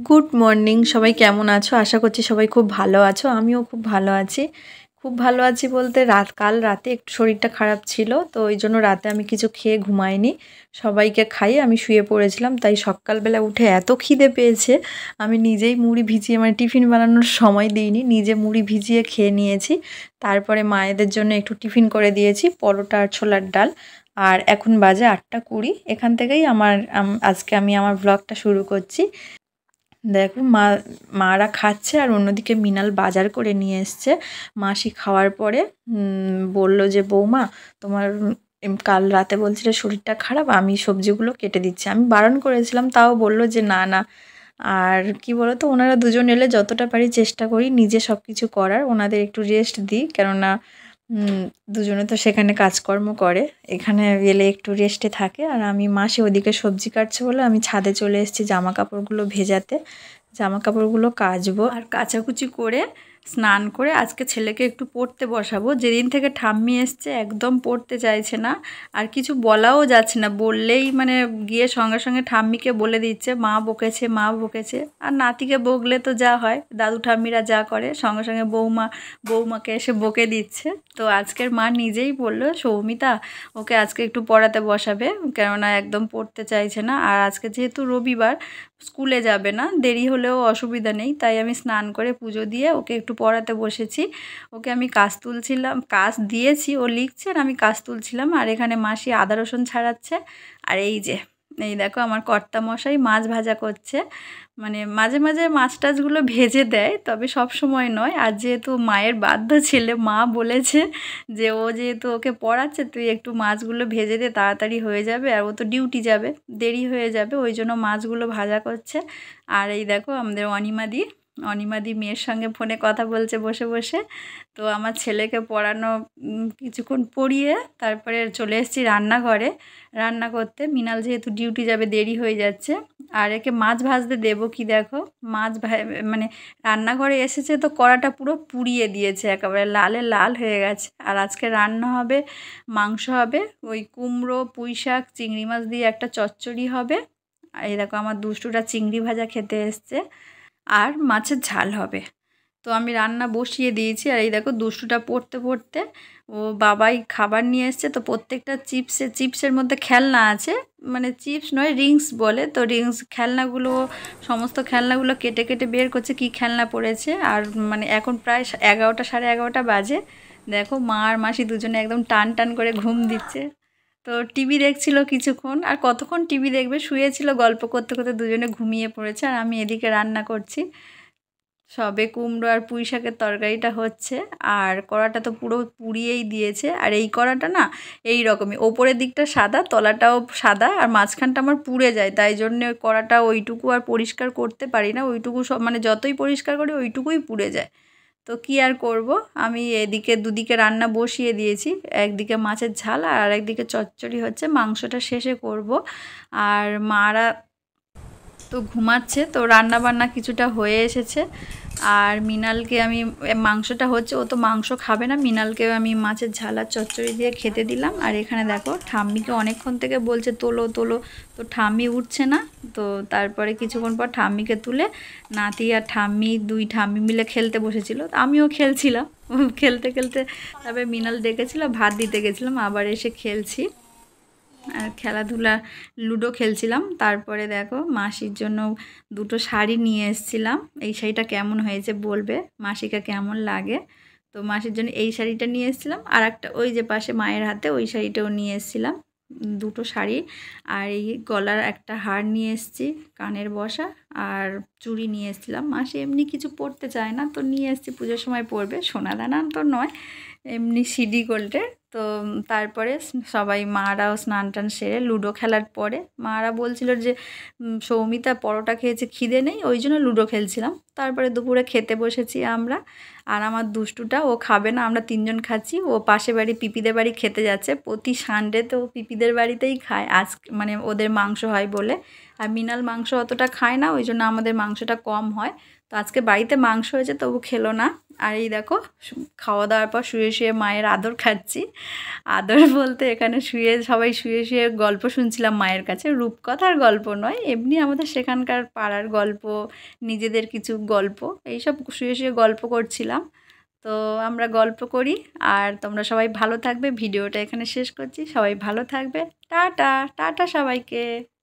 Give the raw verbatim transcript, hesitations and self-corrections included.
Good morning সবাই কেমন আছো? আশা করছি সবাই খুব ভালো আছো। আমিও খুব ভালো আছি। খুব ভালো আছি বলতে রাত কাল রাতে একটু শরীরটা খারাপ ছিল, তো ওই জন্য রাতে আমি কিছু খেয়ে ঘুমাইনি। সবাইকে খাইয়ে আমি শুয়ে পড়েছিলাম, তাই সকালবেলা উঠে এত খিদে পেয়েছে আমি নিজেই মুড়ি ভিজিয়ে, মানে টিফিন বানানোর সময় দিইনি, নিজে মুড়ি ভিজিয়ে খেয়ে নিয়েছি। তারপরে মায়েদের জন্য একটু টিফিন করে দিয়েছি, পরোটা আর ছোলার ডাল। আর এখন বাজে আটটা কুড়ি। এখান থেকেই আমার আম- আজকে আমি আমার ব্লগটা শুরু করছি। দেখো মা মারা খাচ্ছে আর অন্যদিকে মিনাল বাজার করে নিয়ে এসছে। মাসি খাওয়ার পরে বলল যে বৌমা তোমার উম, কাল রাতে বলছিলে শরীরটা খারাপ, আমি সবজিগুলো কেটে দিচ্ছি। আমি বারণ করেছিলাম, তাও বলল যে না না। আর কি বলো তো, ওনারা দুজন এলে যতটা পারি চেষ্টা করি নিজে সব কিছু করার, ওনাদের একটু রেস্ট দিই, কেননা হুম, দুজনে তো সেখানে কাজকর্ম করে, এখানে এলে একটু রেস্টে থাকে। আর আমি মাসি ওদিকে সবজি কাটছে বলে আমি ছাদে চলে এসেছি জামা কাপড়গুলো ভেজাতে। জামা কাপড়গুলো কাচবো আর কাচাকুচি করে স্নান করে আজকে ছেলেকে একটু পড়তে বসাবো। যেদিন থেকে ঠাম্মি এসছে একদম পড়তে চাইছে না, আর কিছু বলাও যাচ্ছে না, বললেই মানে গিয়ে সঙ্গে সঙ্গে ঠাম্মিকে বলে দিচ্ছে মা বকেছে মা বকেছে। আর নাতিকে বকলে তো যা হয়, দাদু ঠাম্মিরা যা করে সঙ্গে সঙ্গে বৌমা বৌমাকে এসে বকে দিচ্ছে। তো আজকের মা নিজেই বললো সৌমিতা ওকে আজকে একটু পড়াতে বসাবে, কেননা একদম পড়তে চাইছে না। আর আজকে যেহেতু রবিবার স্কুলে যাবে না, দেরি হলেও অসুবিধা নেই, তাই আমি স্নান করে পুজো দিয়ে ওকে একটু পড়াতে বসেছি। ওকে আমি কাজ তুলছিলাম, কাজ দিয়েছি, ও লিখছে আর আমি কাজ তুলছিলাম। আর এখানে মাসি আদা রসুন ছাড়াচ্ছে। আর এই যে এই দেখো আমার কর্তা মশাই মাছ ভাজা করছে। মানে মাঝে মাঝে মাছ টাছগুলো ভেজে দেয়, তবে সব সময় নয়। আর যেহেতু মায়ের বাধ্য ছেলে, মা বলেছে যে ও যেহেতু ওকে পড়াচ্ছে তুই একটু মাছগুলো ভেজে দে, তাড়াতাড়ি হয়ে যাবে, আর ও তো ডিউটি যাবে, দেরি হয়ে যাবে, ওই জন্য মাছগুলো ভাজা করছে। আর এই দেখো আমাদের অনিমাদি অনিমাদি মেয়ের সঙ্গে ফোনে কথা বলছে বসে বসে। তো আমার ছেলেকে পড়ানো উম, কিছুক্ষণ পড়িয়ে তারপরে চলে এসেছি রান্নাঘরে রান্না করতে। মিনাল যেহেতু ডিউটি যাবে দেরি হয়ে যাচ্ছে। আর একে মাছ ভাজতে দেবো কি দেখো, মাছ ভা- মানে রান্নাঘরে এসেছে তো কড়াটা পুরো পুড়িয়ে দিয়েছে, একেবারে লালে লাল হয়ে গেছে। আর আজকে রান্না হবে, মাংস হবে, ওই কুমড়ো পুঁই শাক চিংড়ি মাছ দিয়ে একটা চচ্চড়ি হবে। আর এই দেখো আমার দুষ্টুটা চিংড়ি ভাজা খেতে এসছে, আর মাছের ঝাল হবে। তো আমি রান্না বসিয়ে দিয়েছি। আর এই দেখো দুষ্টুটা পড়তে পড়তে ও বাবাই খাবার নিয়ে এসছে, তো প্রত্যেকটা চিপসে চিপসের মধ্যে খেলনা আছে, মানে চিপস নয় রিংস বলে, তো রিংস খেলনাগুলো সমস্ত খেলনাগুলো কেটে কেটে বের করছে কি খেলনা পড়েছে। আর মানে এখন প্রায় এগারোটা সাড়ে এগারোটা বাজে। দেখো মা আর মাসি দুজনে একদম টান টান করে ঘুম দিচ্ছে। তো টিভি দেখছিল কিছুক্ষণ, আর কতক্ষণ টিভি দেখবে, শুয়েছিল, গল্প করতে করতে দুজনে ঘুমিয়ে পড়েছে। আর আমি এদিকে রান্না করছি, সবে কুমড়ো আর পুঁই শাকের তরকারিটা হচ্ছে। আর কড়াটা তো পুরো পুড়িয়েই দিয়েছে। আর এই কড়াটা না এই রকমই, ওপরের দিকটা সাদা, তলাটাও সাদা, আর মাঝখানটা আমার পুড়ে যায়, তাই জন্য ওই কড়াটা ওইটুকু আর পরিষ্কার করতে পারি না, ওইটুকু সব মানে যতই পরিষ্কার করি ওইটুকুই পুড়ে যায়। তো কি আর করব, আমি এদিকে দুদিকে রান্না বসিয়ে দিয়েছি, একদিকে মাছের ঝাল আর আরেকদিকে চচ্চড়ি হচ্ছে, মাংসটা শেষে করব। আর মারা তো ঘুমাচ্ছে, তো রান্না বান্না কিছুটা হয়ে এসেছে। আর মিনালকে আমি মাংসটা হচ্ছে, ও তো মাংস খাবে না, মিনালকেও আমি মাছের ঝাল আর চচ্চড়ি দিয়ে খেতে দিলাম। আর এখানে দেখো ঠাম্মিকে অনেকক্ষণ থেকে বলছে তোলো তোলো, তো ঠাম্মি উঠছে না। তো তারপরে কিছুক্ষণ পর ঠাম্মিকে তুলে নাতি আর ঠাম্মি দুই ঠাম্মি মিলে খেলতে বসেছিল, তো আমিও খেলছিলাম। খেলতে খেলতে তারপরে মিনাল ডেকেছিল, ভাত দিতে গেছিলাম, আবার এসে খেলছি। আর খেলাধুলা লুডো খেলছিলাম। তারপরে দেখো মাসির জন্য দুটো শাড়ি নিয়ে এসেছিলাম, এই শাড়িটা কেমন হয়েছে বলবে, মাসিকে কেমন লাগে। তো মাসির জন্য এই শাড়িটা নিয়ে এসেছিলাম, আর একটা ওই যে পাশে মায়ের হাতে ওই শাড়িটাও নিয়ে এসেছিলাম, দুটো শাড়ি। আর এই গলার একটা হার নিয়ে এসেছি, কানের বসা, আর চুড়ি নিয়ে এসেছিলাম। মাসি এমনি কিছু পরতে চায় না, তো নিয়ে এসেছি, পুজোর সময় পরবে, সোনা দানা তো নয়, এমনি সিডি গোল্ডের। তো তারপরে সবাই মারাও স্নান টান সেরে লুডো খেলার পরে মারা বলছিল যে উম, সৌমিতা পরোটা খেয়েছে খিদে নেই, ওই জন্য লুডো খেলছিলাম। তারপরে দুপুরে খেতে বসেছি আমরা। আর আমার দুষ্টুটা ও খাবে না, আমরা তিনজন খাচ্ছি, ও পাশে বাড়ি পিপিদের বাড়ি খেতে যাচ্ছে, প্রতি সানডেতে ও পিপিদের বাড়িতেই খায়, আজ মানে ওদের মাংস হয় বলে। আর মিনাল মাংস অতটা খায় না, ওই জন্য আমাদের মাংসটা কম হয়। তো আজকে বাড়িতে মাংস হয়েছে তবু খেলো না। আর এই দেখো খাওয়া দাওয়ার পর শুয়ে শুয়ে মায়ের আদর খাচ্ছি। আদর বলতে এখানে শুয়ে সবাই শুয়ে শুয়ে গল্প শুনছিলাম মায়ের কাছে, রূপকথার গল্প নয়, এমনি আমাদের সেখানকার পাড়ার গল্প, নিজেদের কিছু গল্প, এইসব শুয়ে শুয়ে গল্প করছিলাম। তো আমরা গল্প করি আর তোমরা সবাই ভালো থাকবে। ভিডিওটা এখানে শেষ করছি, সবাই ভালো থাকবে। টাটা টাটা সবাইকে।